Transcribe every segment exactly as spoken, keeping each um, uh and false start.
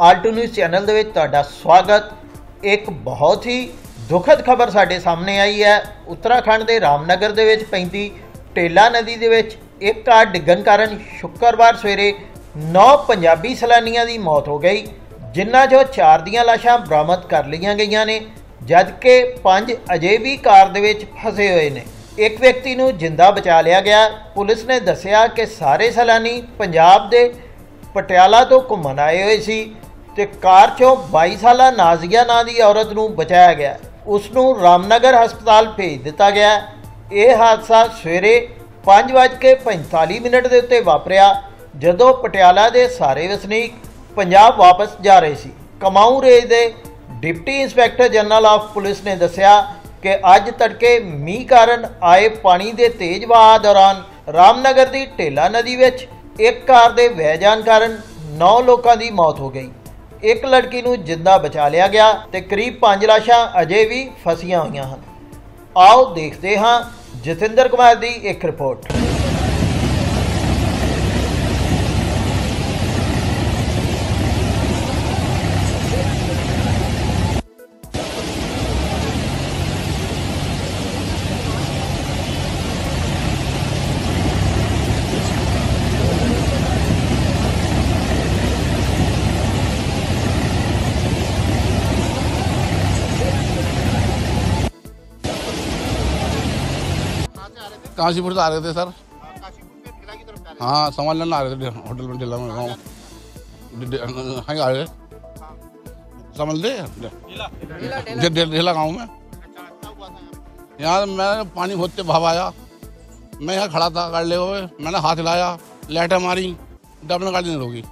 Alto news channel ਦੇ ਵਿੱਚ ਤੁਹਾਡਾ ਸਵਾਗਤ। ਇੱਕ ਬਹੁਤ ਹੀ ਦੁਖਦ ਖਬਰ ਸਾਡੇ ਸਾਹਮਣੇ ਆਈ ਹੈ। ਉੱਤਰਾਖੰਡ ਦੇ ਰਾਮਨਗਰ ਦੇ ਵਿੱਚ ਪੈਂਦੀ ਢੇਲਾ ਨਦੀ ਦੇ ਵਿੱਚ ਇੱਕ ਕਾਰ ਡਿੱਗਣ ਕਾਰਨ ਸ਼ੁੱਕਰਵਾਰ ਸਵੇਰੇ ਨੌ ਪੰਜਾਬੀ ਸੈਲਾਨੀਆਂ ਦੀ ਮੌਤ ਹੋ ਗਈ, ਜਿਨ੍ਹਾਂ 'ਚੋਂ ਚਾਰ ਦੀਆਂ ਲਾਸ਼ਾਂ ਬਰਾਮਦ ਕਰ ਲਈਆਂ ਗਈਆਂ ਨੇ, ਜਦਕਿ ਪੰਜ ਅਜੇ ਵੀ ਕਾਰ ਦੇ ਵਿੱਚ ਫਸੇ ਹੋਏ ਨੇ। ਇੱਕ ਵਿਅਕਤੀ ਨੂੰ ਜਿੰਦਾ ਬਚਾ ਲਿਆ ਗਿਆ। ਪੁਲਿਸ ਨੇ ਦੱਸਿਆ ਕਿ ਸਾਰੇ ਸੈਲਾਨੀ ਪੰਜਾਬ ਦੇ ਪਟਿਆਲਾ ਤੋਂ ਘੁੰਮਣ ਆਏ ਹੋਏ ਸੀ ਤੇ ਕਾਰ 'ਚੋਂ ਬਾਈ ਸਾਲਾ ਨਾਜ਼ੀਆ ਨਾਂ ਦੀ ਔਰਤ ਨੂੰ ਬਚਾਇਆ ਗਿਆ। ਉਸ ਨੂੰ ਰਾਮਨਗਰ ਹਸਪਤਾਲ ਭੇਜ ਦਿੱਤਾ ਗਿਆ। ਇਹ ਹਾਦਸਾ ਸਵੇਰੇ ਪੰਜ ਵੱਜ ਕੇ ਪੰਤਾਲੀ ਮਿੰਟ ਦੇ ਉੱਤੇ ਵਾਪਰਿਆ, ਜਦੋਂ ਪਟਿਆਲਾ ਦੇ ਸਾਰੇ ਵਸਨੀਕ ਪੰਜਾਬ ਵਾਪਸ ਜਾ ਰਹੇ ਸੀ। ਕਮਾਊ ਰੇਂਜ ਦੇ deputy inspector general of police ਨੇ ਦੱਸਿਆ ਕਿ ਅੱਜ ਤੜਕੇ ਮੀਂਹ ਕਾਰਨ ਆਏ ਪਾਣੀ ਦੇ ਤੇਜ਼ ਵਹਾਅ ਦੌਰਾਨ ਰਾਮਨਗਰ ਦੀ ਢੇਲਾ ਨਦੀ ਵਿੱਚ ਇੱਕ ਕਾਰ ਦੇ ਵਹਿ ਜਾਣ ਕਾਰਨ ਨੌ ਲੋਕਾਂ ਦੀ ਮੌਤ ਹੋ ਗਈ। ਇੱਕ ਲੜਕੀ ਨੂੰ ਜਿੰਦਾ ਬਚਾ ਲਿਆ ਗਿਆ ਤੇ ਕਰੀਬ ਪੰਜ ਲਾਸ਼ਾਂ ਅਜੇ ਵੀ ਫਸੀਆਂ ਹੋਈਆਂ ਹਨ। ਆਓ ਦੇਖਦੇ ਹਾਂ ਜਤਿੰਦਰ ਕੁਮਾਰ ਦੀ ਇੱਕ ਰਿਪੋर्ट। काशीपुर से आ रहे थे सर। काशीपुर से ठेला की तरफ जा रहे हाँ, सामान लेना आ रहे थे होटल में ढिला में गाँव आ रहे समझ ले ढिला गाँव में। यहाँ मैं पानी होते भाव आया, मैं यहाँ खड़ा था गाड़ी ले हुए, मैंने हाथ हिलाया, लाइटें मारी, डबल गाड़ी नहीं रोकी।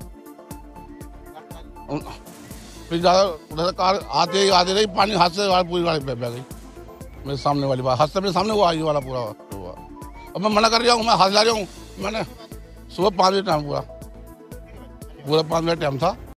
फिर ज़्यादा उधर कार आते ही आते रही, पानी हाथ से पूरी गाड़ी बह गई। मेरे सामने वाली बात हाथ से मेरे सामने वो आई वाला पूरा हुआ। अब मैं मना कर रहा हूँ, मैं हाथ ला रहा हूँ। मैंने सुबह पाँच बजे टाइम पूरा पूरा पाँच बजे टाइम था।